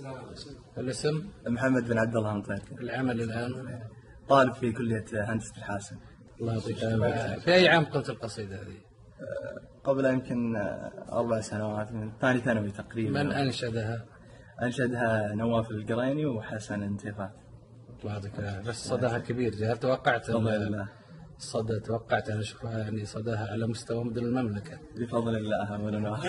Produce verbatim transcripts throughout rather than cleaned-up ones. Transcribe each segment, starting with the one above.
الاسم؟ محمد بن عبد الله مطير. العمل الآن؟ طالب في كلية هندسة الحاسب. الله يعطيك العافية. في أي عام قلت القصيدة هذه؟ قبل يمكن أربع سنوات، من ثاني ثانوي تقريبا. من أنشدها؟ أنشدها نواف القريني وحسن انتفاع. الله يعطيك العافية. بس صداها كبير، هل توقعت بفضل الله صدى توقعت أن أشوفها يعني صداها على مستوى مدن المملكة؟ بفضل الله أولا.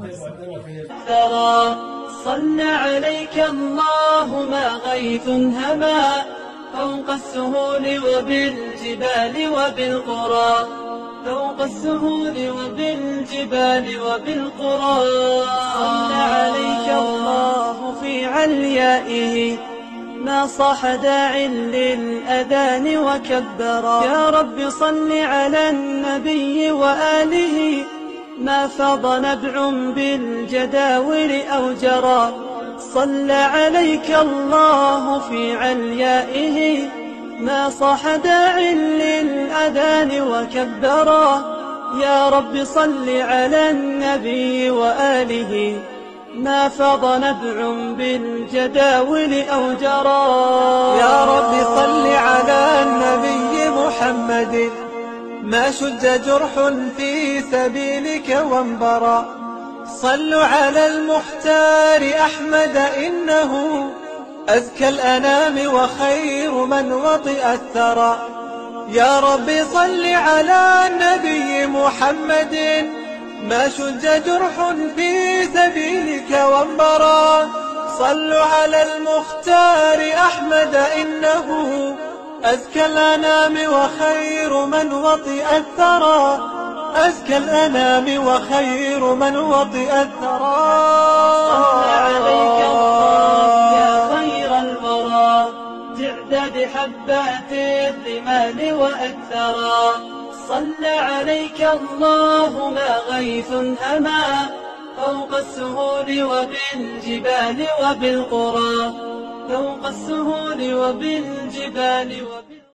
ترى صلى عليك الله ما غيث هما فوق السهول وبالجبال وبالقرى، فوق السهول وبالجبال وبالقرى. صلى عليك الله في عليائه ما صاح داع للأذان وكبرا. يا رب صل على النبي وآله ما فاض نبع بالجداول أو جرى. صلى عليك الله في عليائه ما صاح داع للأذان وكبرا. يا رب صل على النبي وآله ما فاض نبع بالجداول أو جرى. يا رب صل على النبي محمد ما شج جرح في سبيلك وانبرى. صلوا على المختار أحمد إنه أزكى الأنام وخير من وطئ الثرى. يا رب صل على النبي محمد ما شج جرح في سبيلك وانبرى. صلوا على المختار أحمد إنه أزكى الأنام وخير من وطئ الثرى. أزكى الأنام وخير من وطئ الثرى. صلى عليك الله يا خير الورى تعداد حبات الرمال وأكثرا. صلى عليك الله ما غيث هما فوق السهول وبالجبال وبالقرى، فوق السهول وبالجبال وبالقرى.